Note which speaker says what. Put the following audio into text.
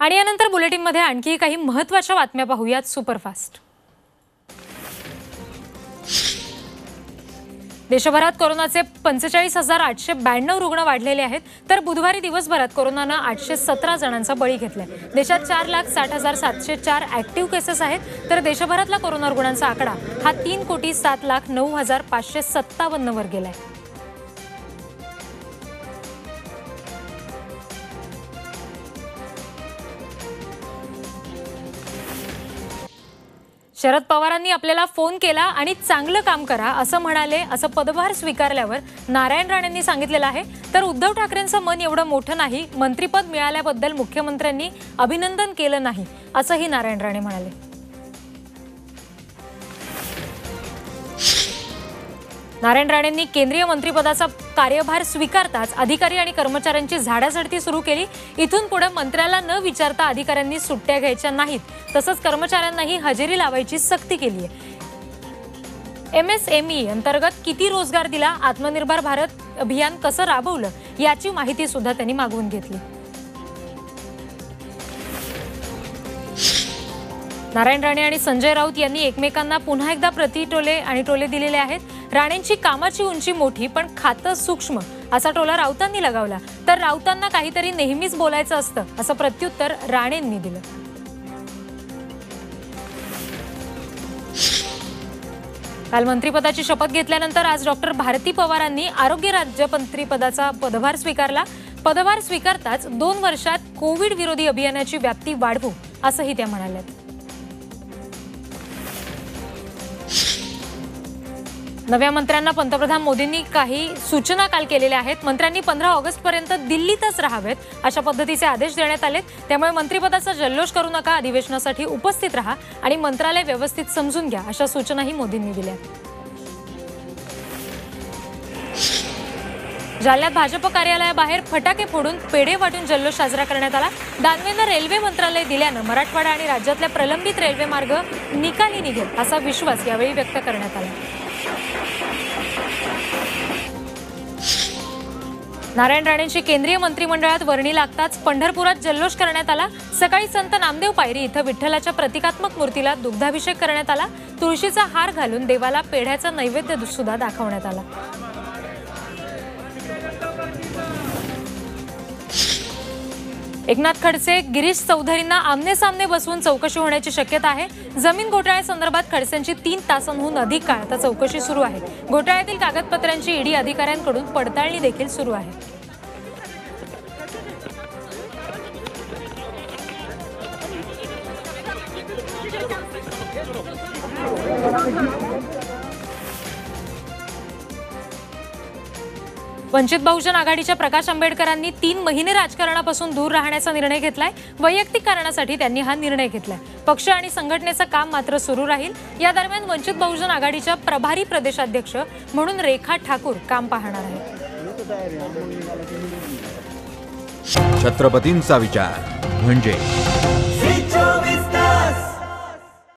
Speaker 1: आणि यानंतर बुलेटिनमध्ये आणखी काही महत्त्वाच्या बातम्या पाहूयात सुपरफास्ट। देशभरात कोरोनाचे 45,892 रुग्ण वाढलेले आहेत, तर बुधवारी दिवसभरात कोरोनाने 817 जणांचा बळी घेतलाय। देशात 4,60,704 ऍक्टिव्ह केसेस आहेत, तर देशभरातला कोरोना रुग्णांचा आकडा हा 3,07,09,557 वर गेलाय। शरद पवारांनी आपल्याला फोन केला आणि चांगलं काम करा असं म्हणाले, असं पदभार स्वीकारल्यावर नारायण राणेंनी सांगितलेलं आहे। तर उद्धव ठाकरेंचं मन एवढं मोठं नाही, मंत्रिपद मिळाल्याबद्दल मुख्यमंत्र्यांनी अभिनंदन केलं नाही असंही नारायण राणे म्हणाले। नारायण राणेंनी केंद्रीय मंत्रिपदाचा कार्यभार स्वीकारताच अधिकारी आणि कर्मचाऱ्यांची झाडाझडती सुरू केली। इथून पुढे मंत्र्याला न विचारता अधिकाऱ्यांनी सुट्ट्या घ्यायच्या नाहीत, तसंच कर्मचाऱ्यांनाही हजेरी लावायची सक्ती केली आहे। MSME अंतर्गत किती रोजगार दिला, आत्मनिर्भर भारत अभियान कसं राबवलं याची माहिती सुद्धा त्यांनी मागवून घेतली। नारायण राणे आणि संजय राऊत यांनी एकमेकांना पुन्हा एकदा प्रतिटोले आणि टोले दिलेले आहेत। राणेंची कामाची उंची मोठी पण खातं सूक्ष्म असा टोला राऊतांनी लगावला, तर राऊतांना काहीतरी नेहमीच बोलायचं असतं असं प्रत्युत्तर राणेंनी दिलं। काल मंत्रिपदाची शपथ घेतल्यानंतर आज डॉक्टर भारती पवारांनी आरोग्य राज्यमंत्रीपदाचा पदभार स्वीकारला। पदभार स्वीकारताच 2 वर्षात कोविड विरोधी अभियानाची व्याप्ती वाढवू असंही त्या म्हणाल्या। नव्या मंत्र्यांना पंतप्रधान मोदींनी काही सूचना काल केलेल्या आहेत। मंत्र्यांनी 15 ऑगस्टपर्यंत दिल्लीतच राहावेत अशा पद्धतीचे आदेश देण्यात आलेत। त्यामुळे मंत्रिपदाचा जल्लोष करू नका, अधिवेशनासाठी उपस्थित राहा आणि मंत्रालय व्यवस्थित समजून घ्या अशा सूचनाही मोदींनी दिल्या। जालन्यात भाजप कार्यालयाबाहेर फटाके फोडून पेढे वाटून जल्लोष साजरा करण्यात आला। दानवेंना रेल्वे मंत्रालय दिल्यानं मराठवाडा आणि राज्यातल्या प्रलंबित रेल्वे मार्ग निकाली निघेल असा विश्वास यावेळी व्यक्त करण्यात आला। नारायण राणेंची केंद्रीय मंत्रिमंडळात वर्णी लागताच पंढरपुरात जल्लोष करण्यात आला। सकाळी संत नामदेव पायरी इथं विठ्ठलाच्या प्रतिकात्मक मूर्तीला दुग्धाभिषेक करण्यात आला। तुळशीचा हार घालून देवाला पेढ्याचा नैवेद्य सुद्धा दाखवण्यात आला। एकनाथ खडसे गिरीश चौधरींना आमने-सामने बसवून चौकशी होण्याची शक्यता आहे। जमीन घोटाळ्यासंदर्भात खडसेंची 3 तासांहून अधिक काळ आता चौकशी सुरू आहे। घोटाळ्यातील कागदपत्रांची ईडी अधिकाऱ्यांकडून पडताळणी देखील सुरू आहे। वंचित बहुजन आघाडीच्या प्रकाश आंबेडकरांनी 3 महिने राजकारणापासून दूर राहण्याचा निर्णय घेतलाय। वैयक्तिक कारणासाठी त्यांनी हा निर्णय घेतलाय। पक्ष आणि संघटनेचं काम मात्र सुरू राहील। या दरम्यान वंचित बहुजन आघाडीच्या प्रभारी प्रदेशाध्यक्ष म्हणून रेखा ठाकूर काम पाहणार आहेत।
Speaker 2: छत्रपतींचा विचार म्हणजे